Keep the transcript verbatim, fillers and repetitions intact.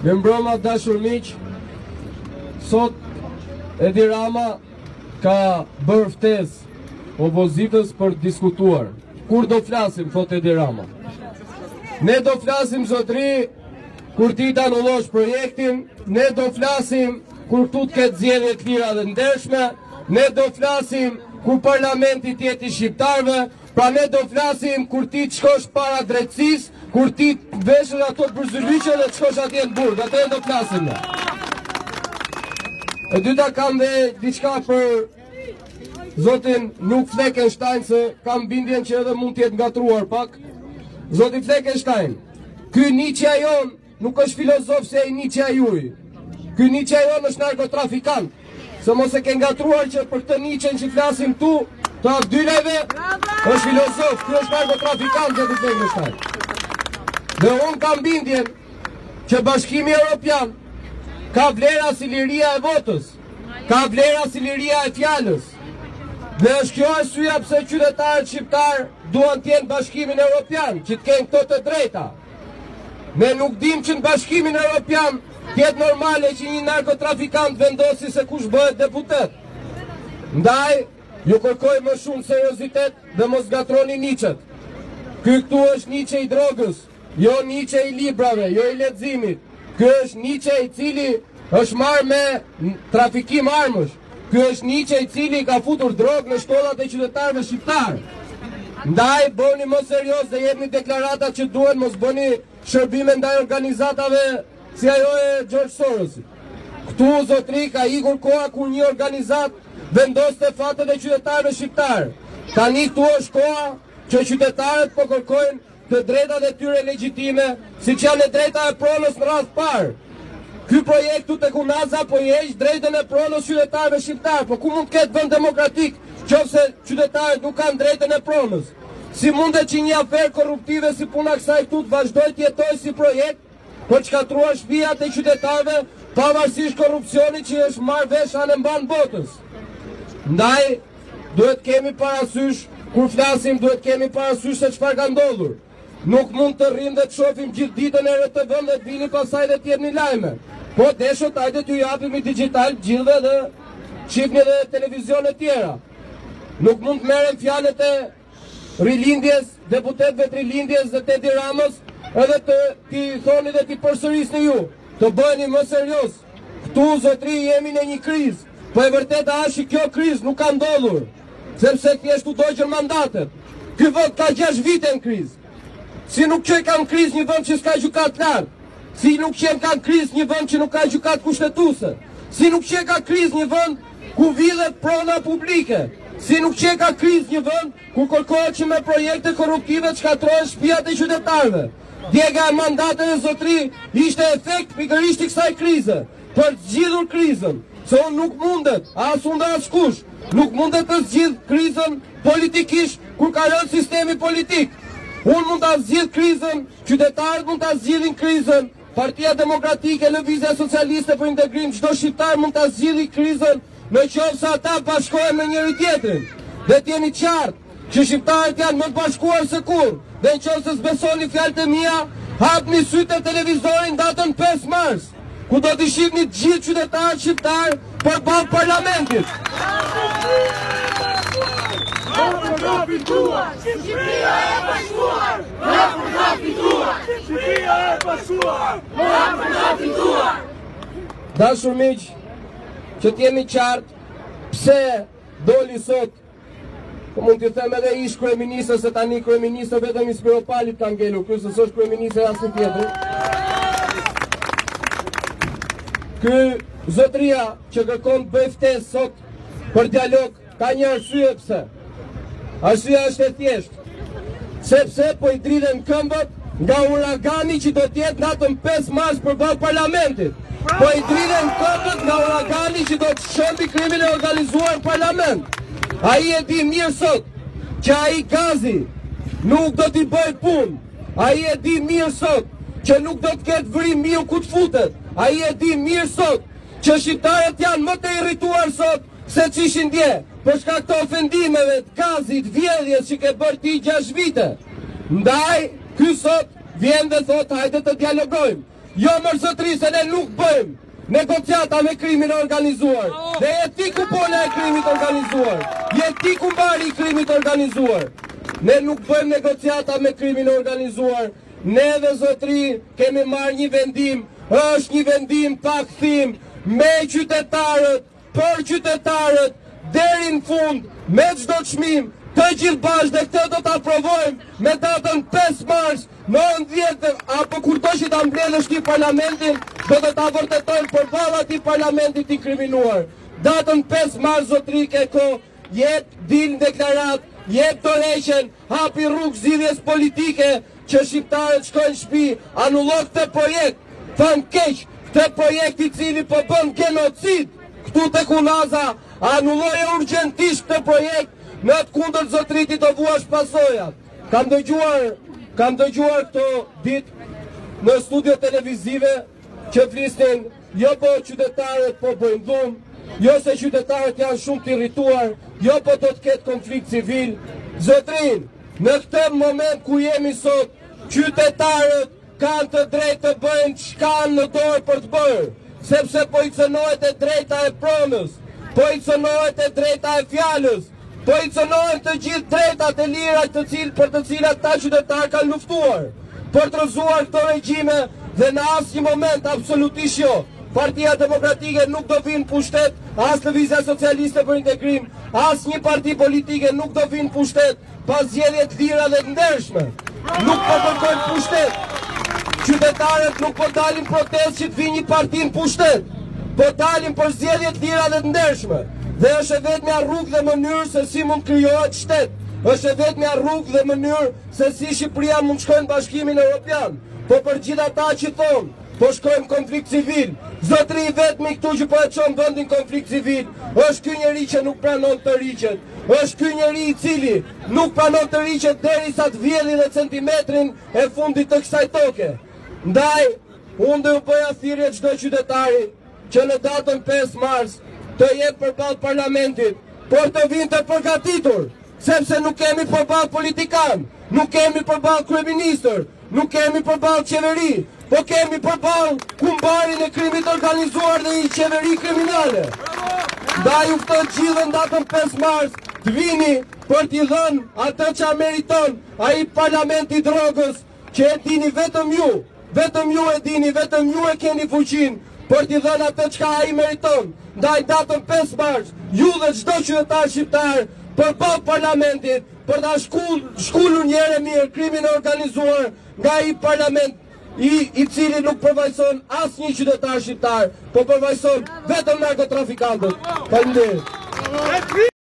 Mirëmbrëma dashur miq, sot Edi Rama ka bërë ftesë opozitës për diskutuar. Kur do flasim, thot Edi Rama? Ne do flasim zotri kur ti ta anullosh projektin, ne do flasim kur tu të ketë zgjedhje të lira dhe ndershme, ne do flasim kur parlamenti të jetë i shqiptarëve, pra ne do flasim kur ti të shkosh para drejtësisë, kur ti të veshën ato të përzyrlyqe dhe të shkosh atje në burg, atë do flasim ne. E dyta kam dhe diçka për zotin Nuk Fleckenstein, se kam bindjen që edhe mund të jetë ngatruar pak. Zoti Fleckenstein, ky Nietzsche jon nuk është filozof se i Nietzsche juj. Ky Nietzsche jon është narkotrafikant. Se mos e ke ngatruar që për këtë Nietzsche që flasim tu, të Abdyleve, është filozof, ky është narkotrafikant, zoti Fleckenstein. Dhe unë kam bindjen që Bashkimi Evropian ka vlera si liria e votës, ka vlera si liria e fjalës. Dhe është kjo arsyeja pse qytetarët shqiptar duan të jenë Bashkimin Evropian, që të kenë këto të drejta. Ne nuk dim që në Bashkimin Evropian tjetë normale që një narkotrafikant vendosi se kush bëhet deputet. Ndaj, ju kërkoj më shumë seriozitet dhe mos gatroni Nietzsche. Ky këtu është Nietzsche i drogës, jo Nietzsche i librave, jo i leximit. Ky është Nietzsche i cili është marrë me trafikim armësh. Ky është Nietzsche i cili ka futur drogë në shtollat e qytetarëve shqiptar. Ndaj, bëni më serios dhe jepni deklarata që duhen, mos bëni shërbime ndaj organizatave si ajo e George Soros. Këtu zotri ka ikur koha kur një organizat vendoste fatet e qytetarëve shqiptar. Tani këtu është koha që qytetarët po kërkojnë të drejtat e tyre legjitime, siç janë e drejta e pronës në radhë parë. Ky projekt tu tek Unaza po i heq drejtën e pronës qytetarëve shqiptar, po ku mund të ketë vend demokratik nëse qytetarët nuk kanë drejtën e pronës? Si mundet që një aferë korruptive si puna kësaj këtu të vazhdoj të jetojë si projekt për të shkatruar shtëpiat e qytetarëve pavarësisht korrupsionit që është marrë vesh anë mban botës? Ndaj, duhet kemi parasysh, kur flasim duhet kemi parasysh se çfarë ka ndodhur. Nuk mund të rrim dhe të shohim gjithë ditën e R T V-n dhe të vini pasaj dhe të jepni lajme. Po deshot hajde t'ju japim i digital gjithëve dhe shihni edhe televizione tjera. Nuk mund të merrem fjalët e rilindjes, deputetëve të rilindjes dhe të Edi Ramës edhe të ti thoni dhe ti përsërisni ju. Të bëheni më serios. Ktu zotri jemi në një krizë. Po e vërteta është kjo krizë nuk ka ndodhur, sepse thjesht u dogjën mandatet. Ky vend ka gjashtë vite në krizë. Si nuk që kam krizë një vend që s'ka gjykat lartë, si nuk që kam krizë një vend që nuk ka gjykat kushtetuese, si nuk që ka krizë një vend ku vidhet prona publike, si nuk që ka krizë një vend ku kërkohet që me projekte korruptive të shkatrohen shtëpiat e qytetarëve. Djega e mandateve zotri ishte efekt pikërisht i kësaj krize, për të zgjidhur krizën, se unë nuk mundet, as unë as kush, nuk mundet të zgjidh krizën politikisht kur ka rënë sistemi politik. Unë mund të zgjidh krizën, qytetarët mund të zgjidhin krizën, Partia Demokratike, Lëvizja Socialiste për Integrim, çdo shqiptar mund të zgjidhë krizën në qoftë se ata bashkohen me njëri tjetrin. Dhe t'jeni qartë që shqiptarët janë më të bashkuar se kur. Dhe në qoftë se s'besoni fjalët e mia, hapni sytë e televizorin datën pesë mars, ku do t'i shihni të gjithë qytetarët shqiptar përballë parlamentit. Rapër ka fituar, Shqipëria e bashkuar! Rapër ka fituar, Shqipëria e bashkuar! Rapër ka fituar! Dashur miq, që t'jemi qartë, pse doli sot, po mund t'ju them edhe ish kryeministër, se tani kryeministër vetëm i Spiropalit ka ngelur, ky s'është kryeministër as një tjetër. Ky zotria që kërkon të bëj ftesë sot për dialog ka një arsye pse. Arsyeja është e thjeshtë, sepse po i dridhen këmbët nga uragani që do të jetë natën pesë mars përballë parlamentit. Po i dridhen këmbët nga uragani që do të shëmbi krimin e organizuar në parlament. Ai e di mirë sot që ai gazi nuk do t'i bëjë punë. Ai e di mirë sot që nuk do të ketë vrim miu ku të futet. Ai e di mirë sot që shqiptarët janë më të irrituar sot se që ishin dje, për shkak të ofendimeve, të gazit, vjedhjes që ke bërë ti gjashtë vite. Ndaj, ky sot vjen dhe thot hajde të dialogojmë. Jo mërë zotri se ne nuk bëjmë negociata me krimin organizuar. Dhe je ti ku pone e krimit organizuar. Je ti ku mbari i krimit organizuar. Ne nuk bëjmë negociata me krimin organizuar. Ne dhe zotri kemi marrë një vendim, është një vendim pa kthim me qytetarët, për qytetarët, deri në fund, me çdo çmim, të gjithë bashkë, dhe këtë do të aprovojmë me datën pesë mars, nëntëdhjetë, apo kur do që ta mbledhësh ti parlamentin, do të ta vërtetojmë përballë atij parlamentit i kriminuar. Datën pesë mars zotri ke kohë, jep dil në deklarat, jep të reqen, hapi rrugë zgjidhjes politike, që shqiptarët shkojnë shtëpi, anullo këtë projekt, thënë keq, këtë projekt i cili po bën genocid, këtu te Kullaza, anulloje urgjentisht këtë projekt, në të kundër zotritit të vuash pasojat. Kam dëgjuar, kam dëgjuar këto ditë në studio televizive që flisnin, jo po qytetarët po bëjnë dhumë, jo se qytetarët janë shumë të irrituar, jo po do të ketë konflikt civil. Zotrin, në këtë moment ku jemi sot, qytetarët kanë të drejtë të bëjnë çka në dorë për të bërë, sepse po i cënohet e drejta e pronës, po i cënohet e drejta e fjalës, po i cënohen të gjithë drejtat e lira të cilë për të cilat ta qytetarë kanë luftuar, për të rëzuar këto regjime dhe në asnjë moment absolutisht jo. Partia Demokratike nuk do vinë pushtet, as Lëvizja Socialiste për Integrim, as një parti politike nuk do vinë pushtet pas zgjedhjet lira dhe të ndershme. Nuk po kërkojnë pushtet. Qytetarët nuk po dalin protest që të vinë një parti në pushtet, po dalin për zgjedhjet lira dhe të ndershme. Dhe është e vetmja rrugë dhe mënyrë se si mund krijohet shtet. Është e vetmja rrugë dhe mënyrë se si Shqipëria mund shkojnë Bashkimin Evropian. Po për gjithë ata që thonë, po shkojmë konflikt civil, zotri i vetmi këtu që po e çon vendin konflikt civil, është ky njeri që nuk pranon të riqet. Është ky njeri i cili nuk pranon të riqet derisa të vjedhë dhe centimetrin e fundit të kësaj toke. Ndaj, unë do u bëja thirrje çdo qytetari që në datën pesë mars të jep përballë parlamentit, por të vinë të përgatitur, sepse nuk kemi përballë politikan, nuk kemi përballë kryeministër, nuk kemi përballë qeveri, po kemi përballë kumbarin e krimit organizuar dhe i qeveri kriminale. Ndaj u ftoj gjithë në datën pesë mars të vini për t'i dhënë atë që meriton ai parlamenti i drogës, që e dini vetëm ju, vetëm ju e dini, vetëm ju e keni fuqinë për t'i dhënë atë çka ai meriton. Ndaj datën pesë mars, ju dhe çdo qytetar shqiptar përballë parlamentit për ta shkullur një herë mirë krimin e organizuar nga ai parlament i, i cili nuk përvajson asnjë qytetar shqiptar, po përvajson vetëm narkotrafikantët. Faleminderit.